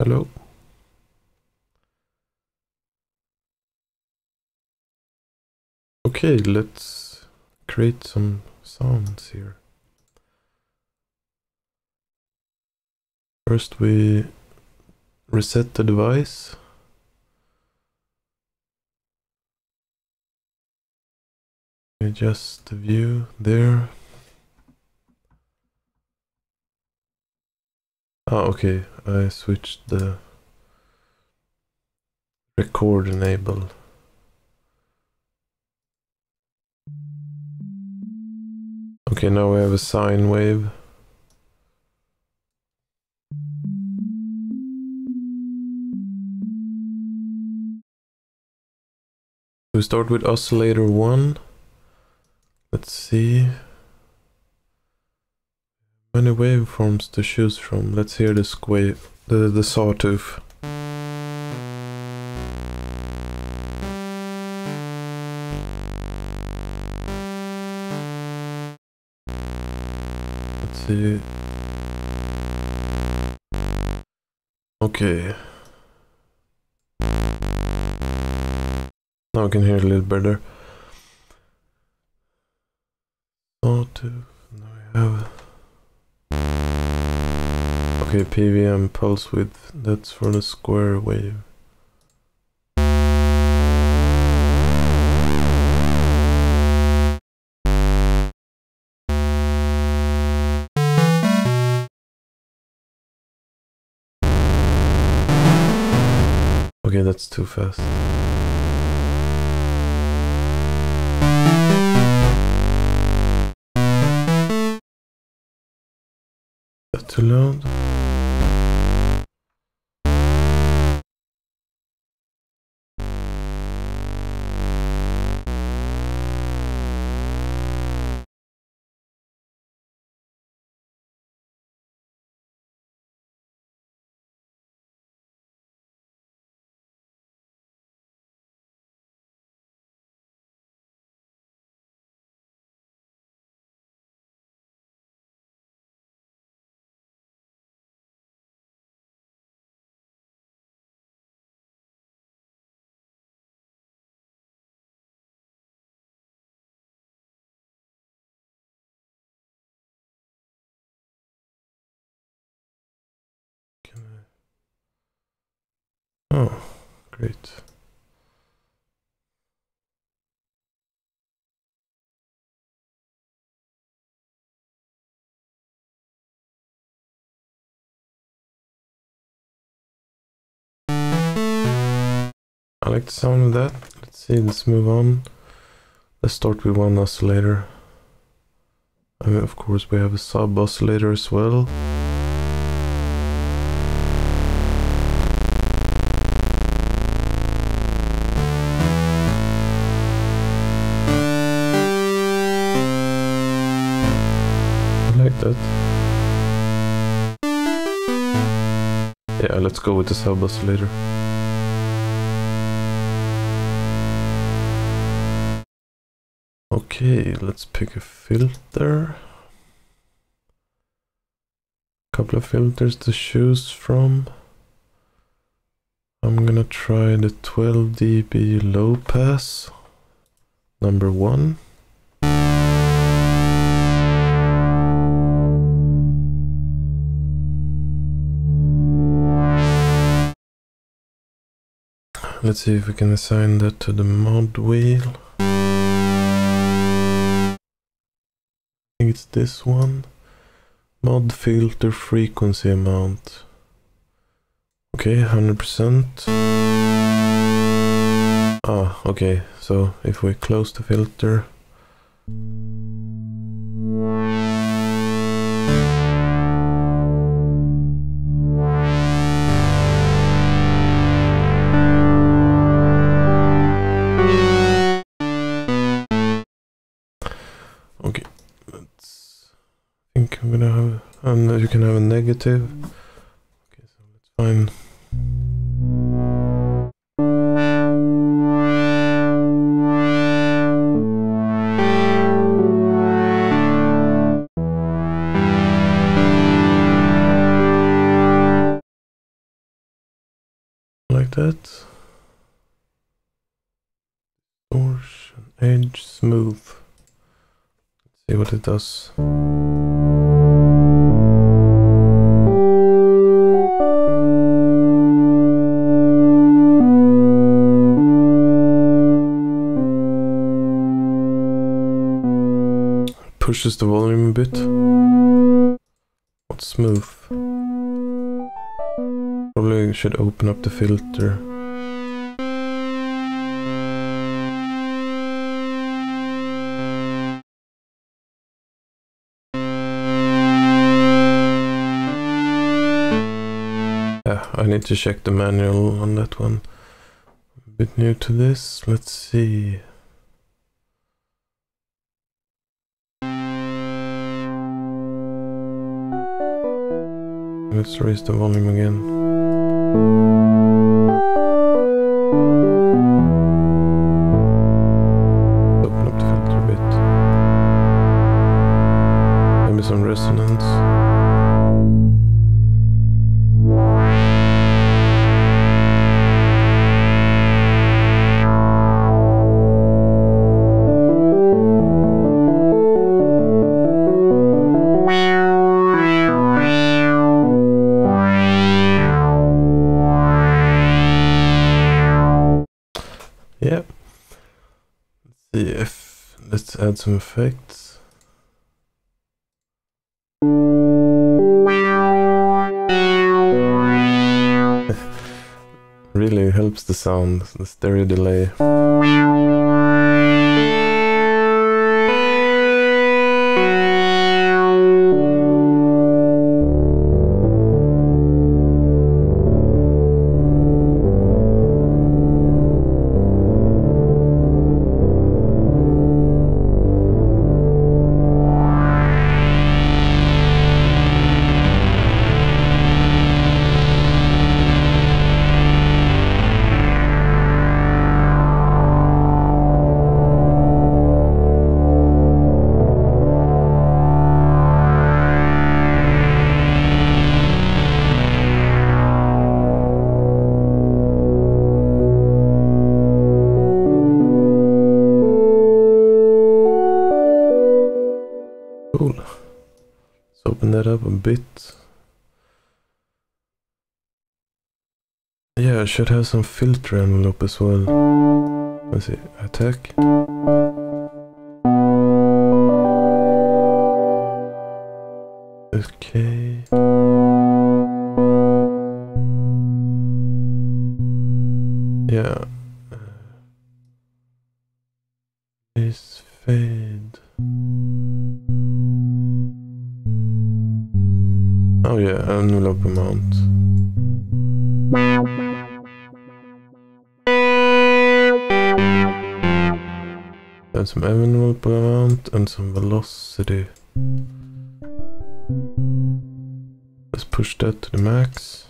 Hello. Okay, let's create some sounds here. First we reset the device. Adjust the view there. Ah, okay, I switched the record enable. Okay, now we have a sine wave. We start with oscillator 1. Let's see. Many waveforms to choose from. Let's hear this wave, the sawtooth. Let's see. Okay. Now I can hear a little better. Sawtooth. Now we have. Okay, PWM pulse width. That's for the square wave. Okay, that's too fast. Is that too loud? Oh, great. I like the sound of that. Let's see, let's move on. Let's start with one oscillator. And of course we have a sub oscillator as well. I like that. Yeah, let's go with the sub oscillator. Okay, let's pick a filter. Couple of filters to choose from. I'm gonna try the 12 dB low pass, number 1. Let's see if we can assign that to the mod wheel. I think it's this one. Mod filter frequency amount. Okay, 100%. Ah, okay, so if we close the filter. Okay, I think I'm gonna have, and you can have a negative. Okay, so let's find. that. Distortion, edge, smooth. Let's see what it does. Pushes the volume a bit. What's smooth? Probably should open up the filter. Yeah, I need to check the manual on that one. A bit new to this. Let's see. Let's raise the volume again. Open up the filter a bit. Maybe some resonance. Yeah. Let's see if let's add some effects. Really helps the sound, the stereo delay. Cool. Let's open that up a bit. Yeah, I should have some filter envelope as well. Let's see, attack. Okay. Yeah. This fade. Oh yeah, envelope amount. There's some envelope amount and some velocity. Let's push that to the max.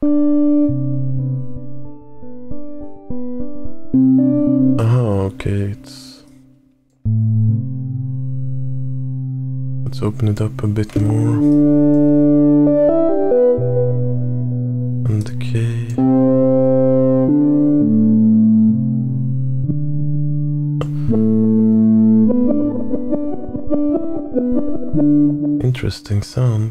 Okay, let's open it up a bit more. And decay. Interesting sound.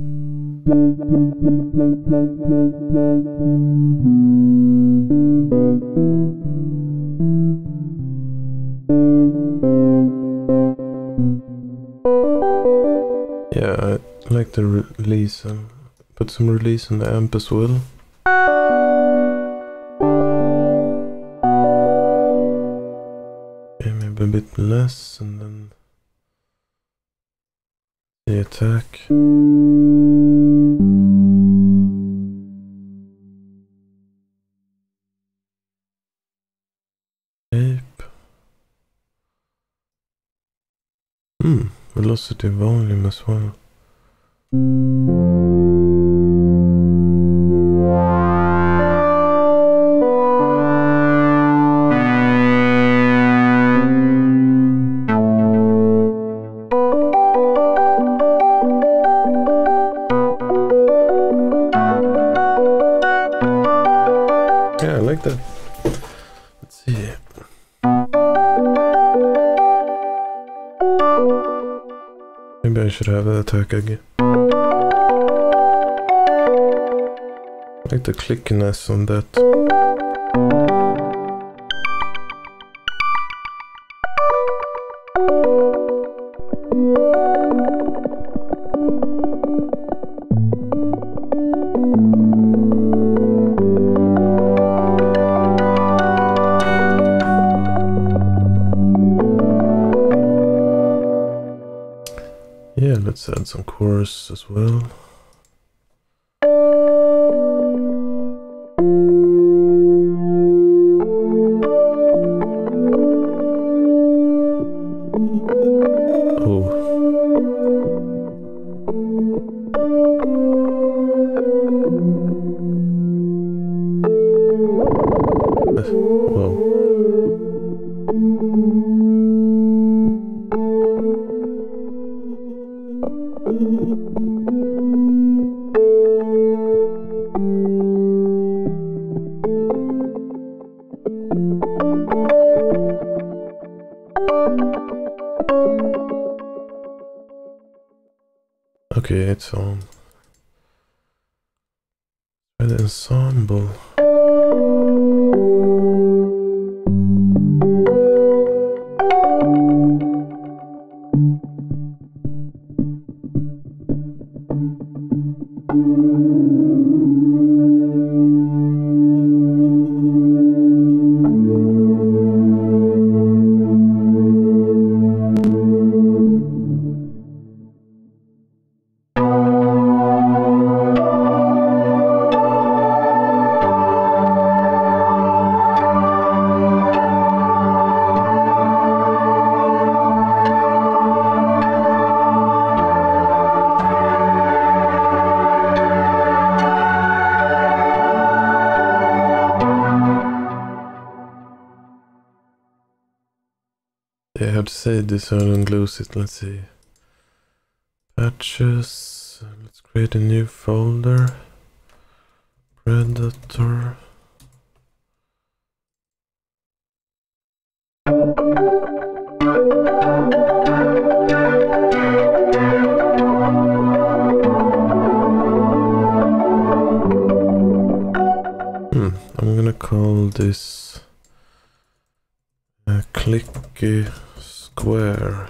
Yeah, I like the release. Put some release on the amp as well. Okay, maybe a bit less, and then the attack. Tape. Velocity volume as well. Yeah, I Maybe I should have an attack again. I like the clickiness on that. Yeah, let's add some chorus as well. Okay, it's on. An ensemble. Yeah, I have to say this so I don't lose it. Let's see. Patches. Let's create a new folder. Predator. I'm gonna call this clicky square.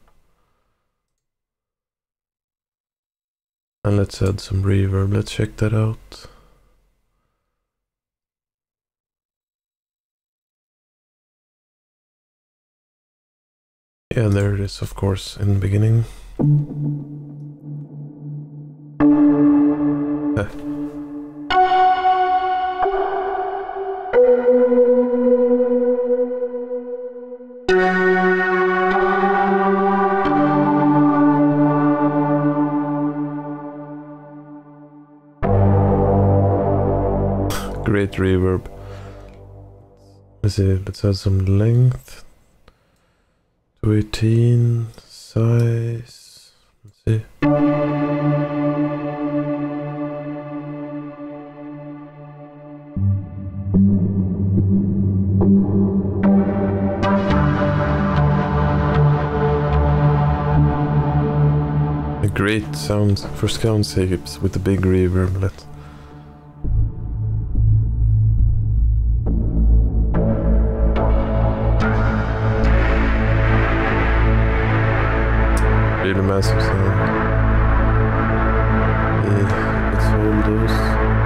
And let's add some reverb. Let's check that out. Yeah, there it is, of course, in the beginning. Great reverb. Let's see, let's add some length. 218 size. Let's see. A great sound for soundscapes with the big reverb. Let's really massive sound. Yeah, let's hold those.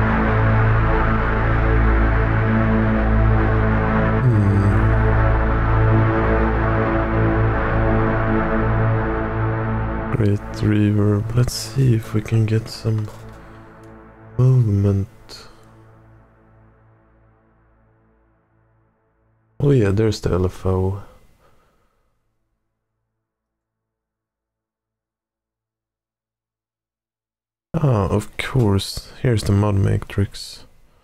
Great reverb. Let's see if we can get some movement. Oh yeah, there's the LFO. Ah, of course. Here's the mod matrix.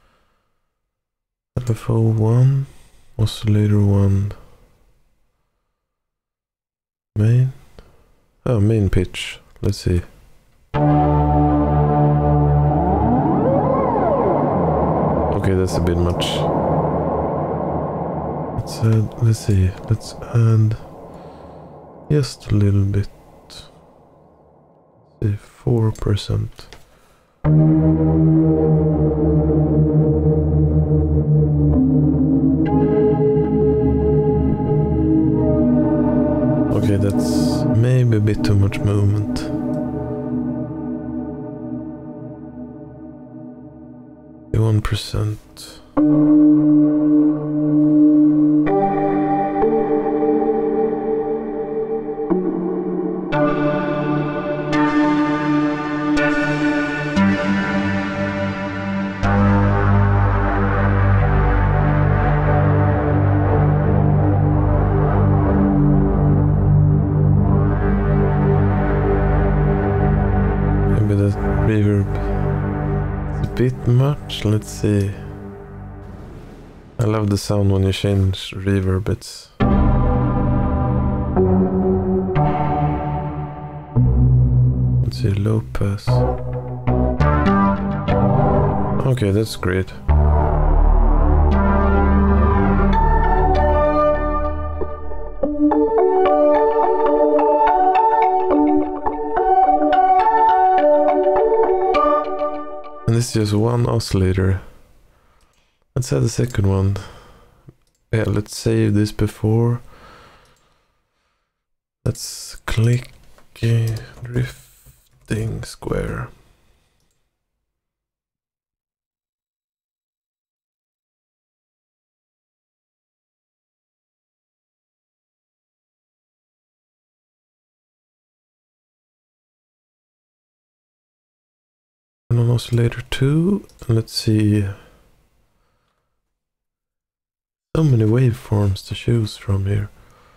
LFO 1, oscillator 1, main. Oh, main pitch. Let's see. Okay, that's a bit much. Let's see. Let's add just a little bit. 4%. Okay, that's maybe a bit too much movement. The 1%. Maybe the reverb is a bit much. Let's see. I love the sound when you change reverb. It's let's see, low pass. Okay, that's great. And this is just one oscillator. Let's add the second one. Yeah, let's save this before. Let's click drifting square. And on oscillator 2, and let's see. So many waveforms to choose from here.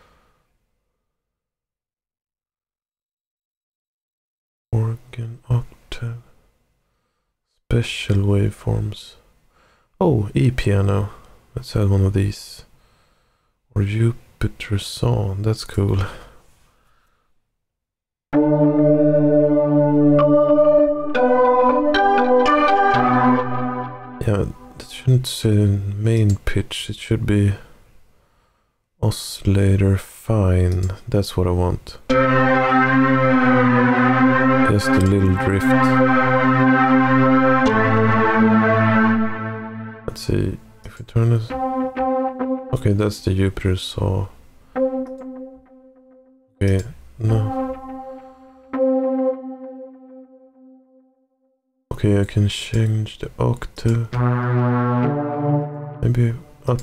Organ, octave, special waveforms. Oh, E-piano. Let's add one of these. Or Jupiter song. That's cool. Yeah, that shouldn't say main pitch. It should be oscillator fine. That's what I want. Just a little drift. Let's see if we turn this. Okay, that's the Jupiter saw. Okay, no. Okay, I can change the octave. Maybe up.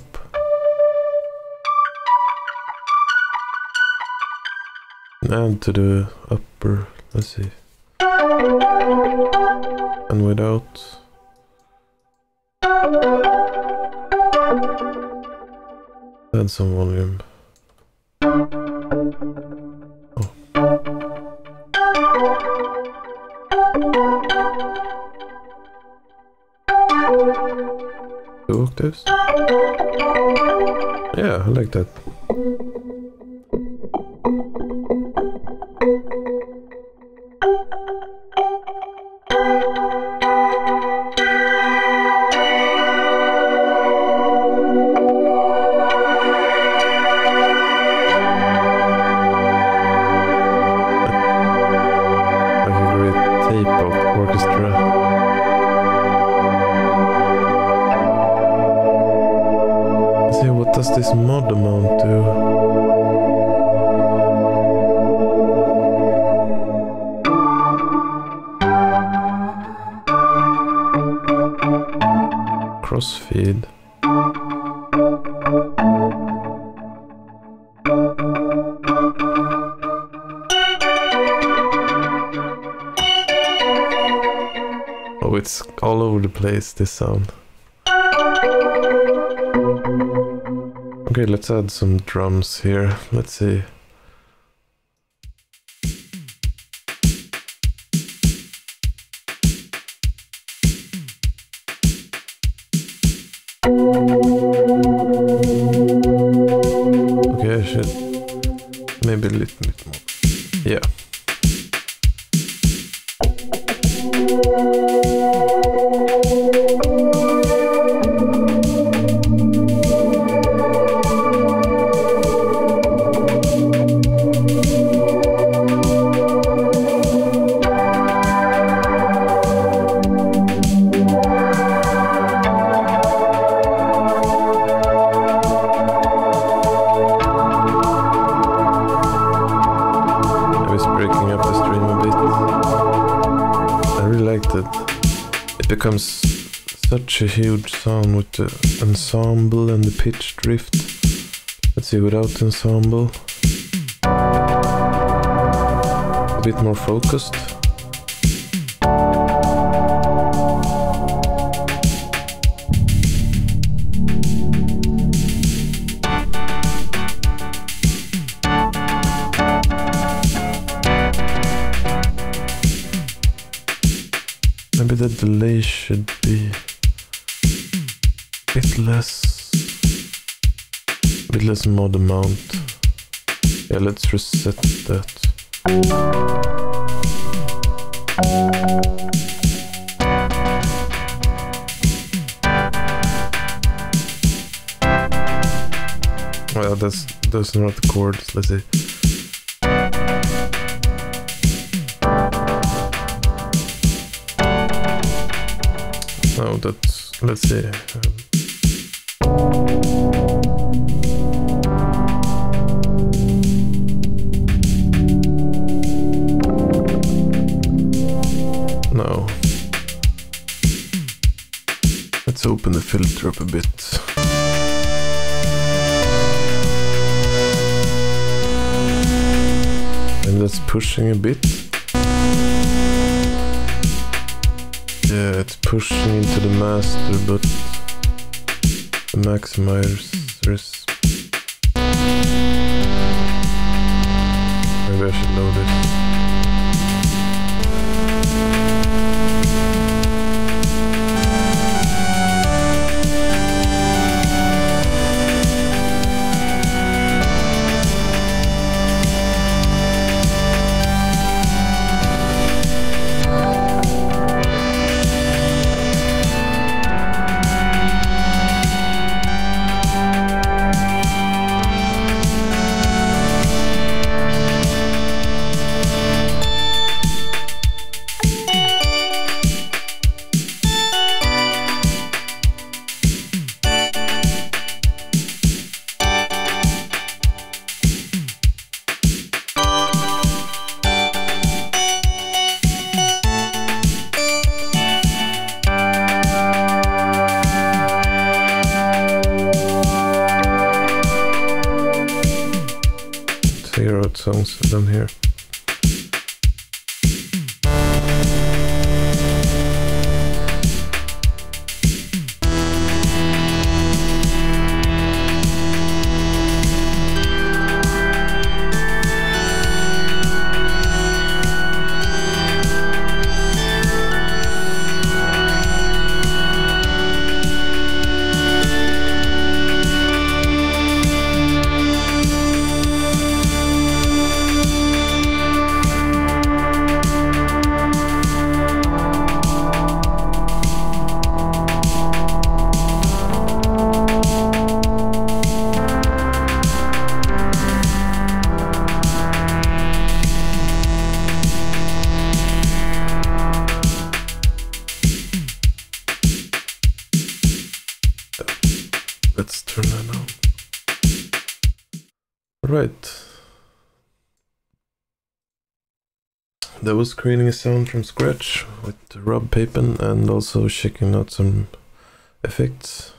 And add to the upper. Let's see. And without. Add some volume. Oh. Two octaves? Yeah, I like that. Like a great tape of orchestra. See, what does this mod amount to? Crossfeed. Oh, it's all over the place, this sound. Okay, let's add some drums here. Let's see. Okay, I should maybe a little bit more. Yeah. expected. It becomes such a huge sound with the ensemble and the pitch drift. Let's see, without ensemble. A bit more focused. Maybe the delay should be a bit less mod amount. Yeah, let's reset that. Well, those are not the chords. Let's see. No, that's, let's see. No. Let's open the filter up a bit. And that's pushing a bit. Yeah, it's pushing into the master, but the maximizer is... Maybe I should load it. Figure out songs down here. Let's turn that on. Right. That was creating a sound from scratch with Rob Papen and also checking out some effects.